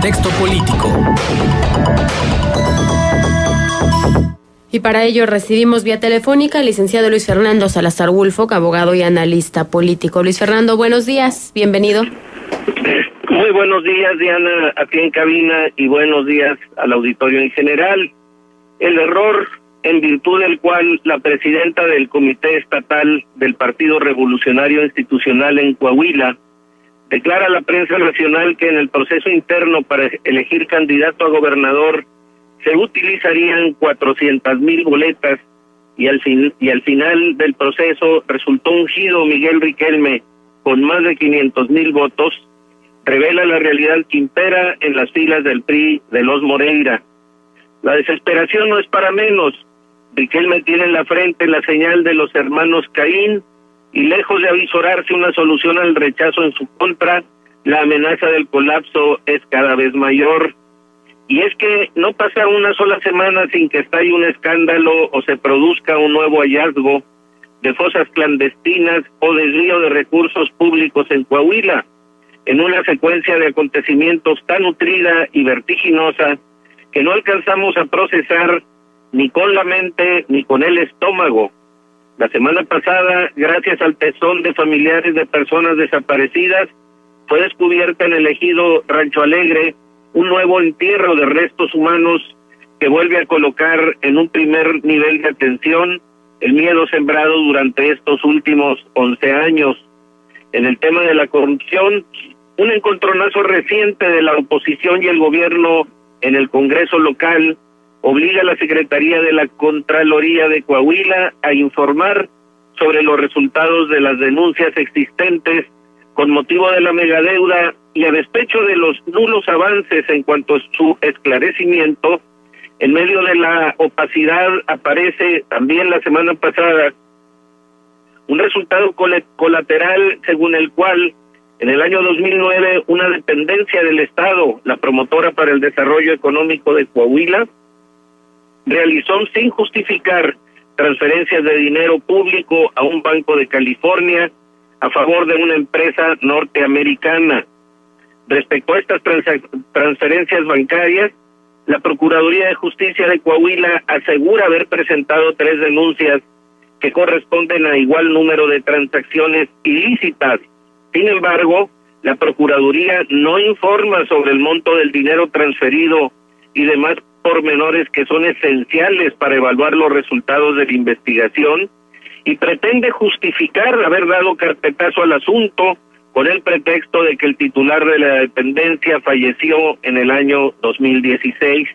contexto político. Y para ello recibimos vía telefónica al licenciado Luis Fernando Salazar Woolfolk, abogado y analista político. Luis Fernando, buenos días, bienvenido. Muy buenos días, Diana, aquí en cabina, y buenos días al auditorio en general. El error en virtud del cual la presidenta del Comité Estatal del Partido Revolucionario Institucional en Coahuila declara a la prensa nacional que en el proceso interno para elegir candidato a gobernador se utilizarían 400,000 boletas y al final del proceso resultó ungido Miguel Riquelme con más de 500,000 votos, revela la realidad que impera en las filas del PRI de los Moreira. La desesperación no es para menos. Riquelme tiene en la frente la señal de los hermanos Caín y lejos de avisorarse una solución al rechazo en su contra, la amenaza del colapso es cada vez mayor. Y es que no pasa una sola semana sin que estalle un escándalo o se produzca un nuevo hallazgo de fosas clandestinas o desvío de recursos públicos en Coahuila, en una secuencia de acontecimientos tan nutrida y vertiginosa que no alcanzamos a procesar ni con la mente ni con el estómago. La semana pasada, gracias al tesón de familiares de personas desaparecidas, fue descubierta en el ejido Rancho Alegre un nuevo entierro de restos humanos que vuelve a colocar en un primer nivel de atención el miedo sembrado durante estos últimos 11 años. En el tema de la corrupción, un encontronazo reciente de la oposición y el gobierno en el Congreso local obliga a la Secretaría de la Contraloría de Coahuila a informar sobre los resultados de las denuncias existentes con motivo de la megadeuda y a despecho de los nulos avances en cuanto a su esclarecimiento. En medio de la opacidad aparece también la semana pasada un resultado colateral según el cual en el año 2009 una dependencia del Estado, la Promotora para el Desarrollo Económico de Coahuila, realizó sin justificar transferencias de dinero público a un banco de California a favor de una empresa norteamericana. Respecto a estas transferencias bancarias, la Procuraduría de Justicia de Coahuila asegura haber presentado 3 denuncias que corresponden a igual número de transacciones ilícitas. Sin embargo, la Procuraduría no informa sobre el monto del dinero transferido y demás pormenores que son esenciales para evaluar los resultados de la investigación, y pretende justificar haber dado carpetazo al asunto con el pretexto de que el titular de la dependencia falleció en el año 2016.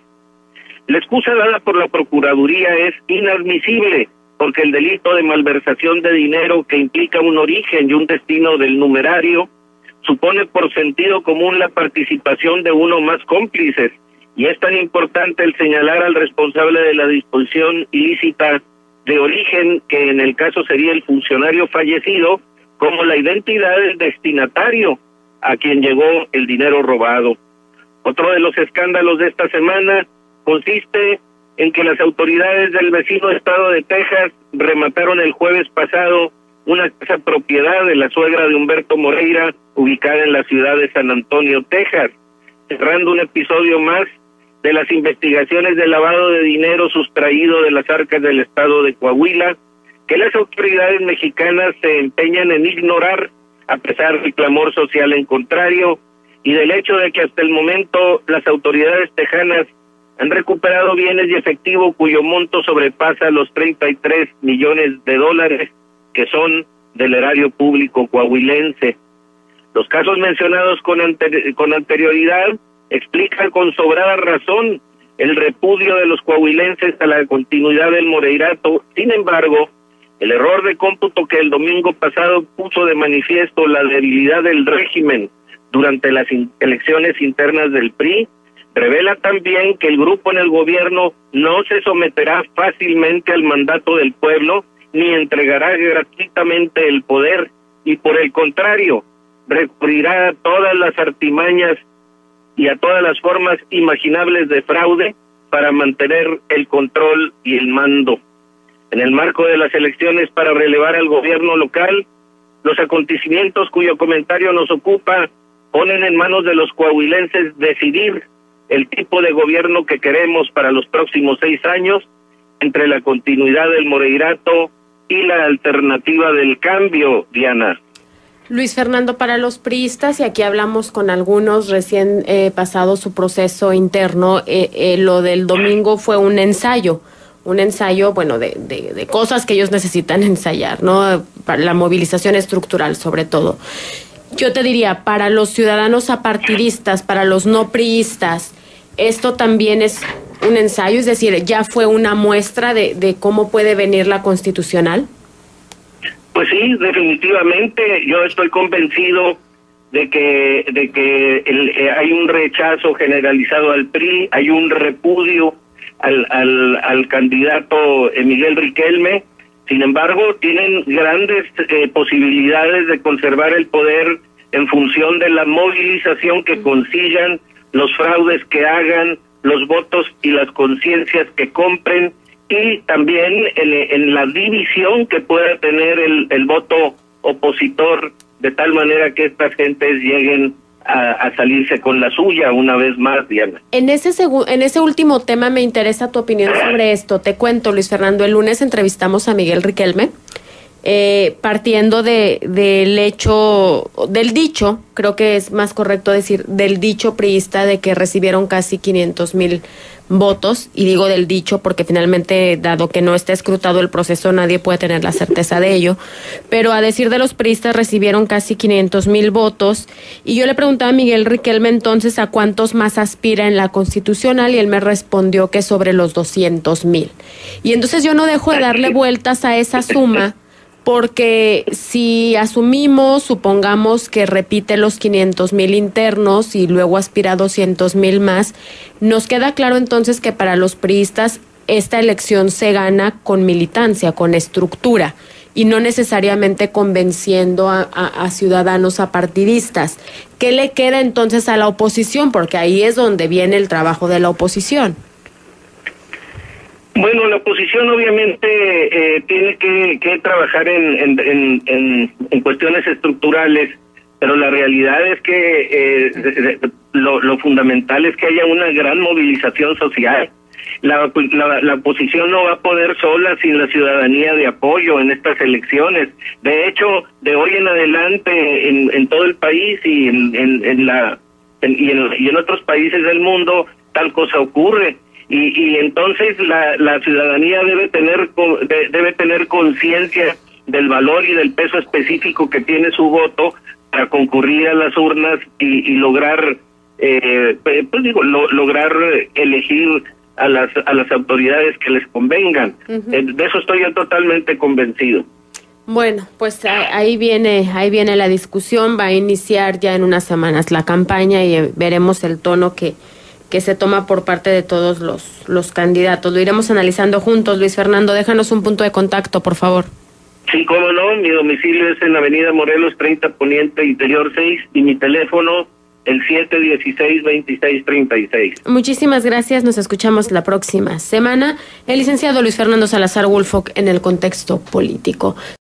La excusa dada por la Procuraduría es inadmisible, porque el delito de malversación de dinero que implica un origen y un destino del numerario supone por sentido común la participación de uno o más cómplices, y es tan importante el señalar al responsable de la disposición ilícita de origen, que en el caso sería el funcionario fallecido, como la identidad del destinatario a quien llegó el dinero robado. Otro de los escándalos de esta semana consiste en que las autoridades del vecino estado de Texas remataron el jueves pasado una casa propiedad de la suegra de Humberto Moreira, ubicada en la ciudad de San Antonio, Texas, cerrando un episodio más de las investigaciones de lavado de dinero sustraído de las arcas del estado de Coahuila, que las autoridades mexicanas se empeñan en ignorar a pesar del clamor social en contrario, y del hecho de que hasta el momento las autoridades tejanas han recuperado bienes y efectivo cuyo monto sobrepasa los 33 millones de dólares que son del erario público coahuilense. Los casos mencionados con anterioridad explican con sobrada razón el repudio de los coahuilenses a la continuidad del Moreirato. Sin embargo, el error de cómputo que el domingo pasado puso de manifiesto la debilidad del régimen durante las elecciones internas del PRI revela también que el grupo en el gobierno no se someterá fácilmente al mandato del pueblo ni entregará gratuitamente el poder, y por el contrario recurrirá a todas las artimañas y a todas las formas imaginables de fraude para mantener el control y el mando. En el marco de las elecciones para relevar al gobierno local, los acontecimientos cuyo comentario nos ocupa ponen en manos de los coahuilenses decidir el tipo de gobierno que queremos para los próximos 6 años, entre la continuidad del Moreirato y la alternativa del cambio, Diana. Luis Fernando, para los priistas, y aquí hablamos con algunos recién pasado su proceso interno, lo del domingo fue un ensayo, bueno, de cosas que ellos necesitan ensayar, ¿no? Para la movilización estructural, sobre todo. Yo te diría, para los ciudadanos apartidistas, para los no priistas, esto también es un ensayo, es decir, ya fue una muestra de cómo puede venir la constitucional. Pues sí, definitivamente, yo estoy convencido de que hay un rechazo generalizado al PRI, hay un repudio al candidato Miguel Riquelme. Sin embargo, tienen grandes posibilidades de conservar el poder en función de la movilización que consigan, los fraudes que hagan, los votos y las conciencias que compren, y también en la división que pueda tener el voto opositor, de tal manera que estas gentes lleguen a salirse con la suya una vez más, Diana. En ese último tema me interesa tu opinión sobre esto. Te cuento, Luis Fernando, el lunes entrevistamos a Miguel Riquelme, partiendo del dicho, creo que es más correcto decir, del dicho priista de que recibieron casi 500,000 votos, y digo del dicho porque finalmente, dado que no está escrutado el proceso, nadie puede tener la certeza de ello, pero a decir de los priistas recibieron casi 500,000 votos, y yo le preguntaba a Miguel Riquelme entonces a cuántos más aspira en la constitucional, y él me respondió que sobre los 200,000, y entonces yo no dejo de darle vueltas a esa suma, porque si asumimos, supongamos que repite los 500,000 internos y luego aspira a 200,000 más, nos queda claro entonces que para los priistas esta elección se gana con militancia, con estructura, y no necesariamente convenciendo a ciudadanos apartidistas. ¿Qué le queda entonces a la oposición? Porque ahí es donde viene el trabajo de la oposición. Bueno, la oposición obviamente tiene que trabajar en cuestiones estructurales, pero la realidad es que lo fundamental es que haya una gran movilización social. La oposición no va a poder sola sin la ciudadanía de apoyo en estas elecciones. De hecho, de hoy en adelante en todo el país y en otros países del mundo tal cosa ocurre. Y entonces la ciudadanía debe tener conciencia del valor y del peso específico que tiene su voto para concurrir a las urnas y lograr lograr elegir a las autoridades que les convengan. De eso estoy yo totalmente convencido. Bueno, pues ahí viene la discusión. Va a iniciar ya en unas semanas la campaña y veremos el tono que se toma por parte de todos los candidatos. Lo iremos analizando juntos. Luis Fernando, déjanos un punto de contacto, por favor. Sí, cómo no, mi domicilio es en Avenida Morelos 30 Poniente Interior 6 y mi teléfono el 716-2636. Muchísimas gracias, nos escuchamos la próxima semana. El licenciado Luis Fernando Salazar Woolfolk en el contexto político.